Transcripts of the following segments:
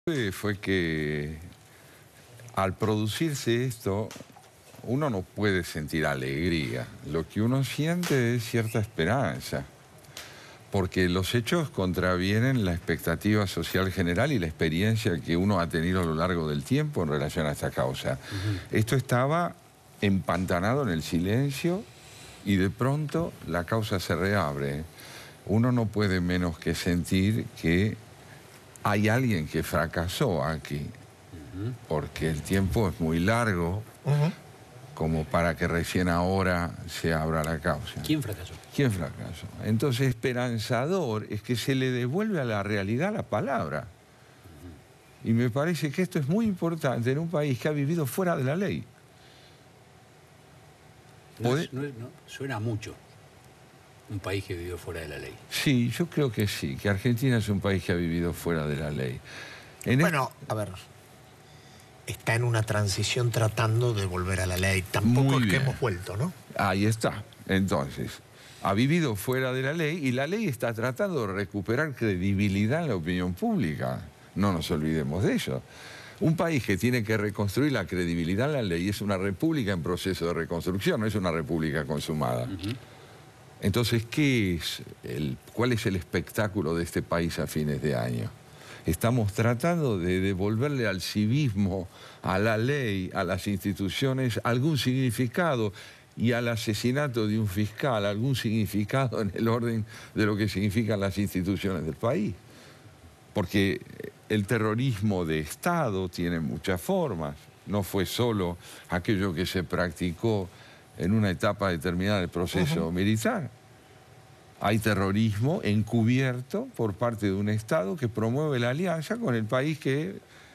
Fue que al producirse esto, uno no puede sentir alegría. Lo que uno siente es cierta esperanza, porque los hechos contravienen la expectativa social general y la experiencia que uno ha tenido a lo largo del tiempo en relación a esta causa. Esto estaba empantanado en el silencio y de pronto la causa se reabre. Uno no puede menos que sentir que hay alguien que fracasó aquí, porque el tiempo es muy largo como para que recién ahora se abra la causa. ¿Quién fracasó? ¿Quién fracasó? Entonces, esperanzador es que se le devuelve a la realidad la palabra. Y me parece que esto es muy importante en un país que ha vivido fuera de la ley. No, suena mucho. Un país que vivió fuera de la ley. Sí, yo creo que sí, que Argentina es un país que ha vivido fuera de la ley. Bueno, a ver, está en una transición tratando de volver a la ley. Tampoco es que hemos vuelto, ¿no? Ahí está. Entonces, ha vivido fuera de la ley y la ley está tratando de recuperar credibilidad en la opinión pública. No nos olvidemos de ello. Un país que tiene que reconstruir la credibilidad en la ley es una república en proceso de reconstrucción, no es una república consumada. Entonces, ¿cuál es el espectáculo de este país a fines de año? Estamos tratando de devolverle al civismo, a la ley, a las instituciones, algún significado, y al asesinato de un fiscal, algún significado en el orden de lo que significan las instituciones del país. Porque el terrorismo de Estado tiene muchas formas, no fue solo aquello que se practicó en una etapa determinada del proceso militar. Hay terrorismo encubierto por parte de un Estado que promueve la alianza con el país que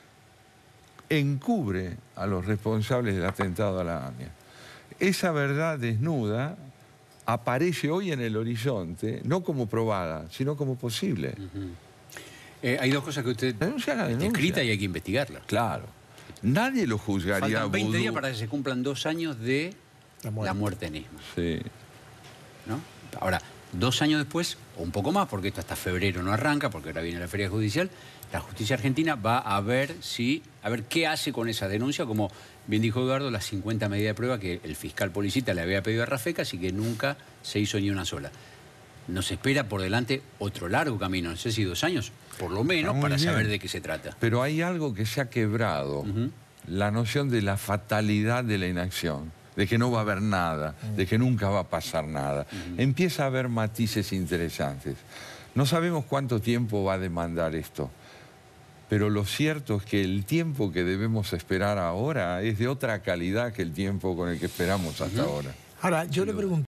encubre a los responsables del atentado a la AMIA. Esa verdad desnuda aparece hoy en el horizonte, no como probada, sino como posible. Hay dos cosas que usted está escrita y hay que investigarla. Claro. Nadie lo juzgaría. Faltan 20 días para que se cumplan 2 años de la muerte en Isma. Sí. ¿No? Ahora, 2 años después, o un poco más, porque esto hasta febrero no arranca, porque ahora viene la feria judicial, la justicia argentina va a ver qué hace con esa denuncia, como bien dijo Eduardo, las 50 medidas de prueba que el fiscal Policita le había pedido a Rafecas y que nunca se hizo ni una sola. Nos espera por delante otro largo camino, no sé si 2 años, por lo menos, para saber de qué se trata. Pero hay algo que se ha quebrado, la noción de la fatalidad de la inacción, de que no va a haber nada, de que nunca va a pasar nada. Empieza a haber matices interesantes. No sabemos cuánto tiempo va a demandar esto, pero lo cierto es que el tiempo que debemos esperar ahora es de otra calidad que el tiempo con el que esperamos hasta ahora. Ahora, yo le pregunto...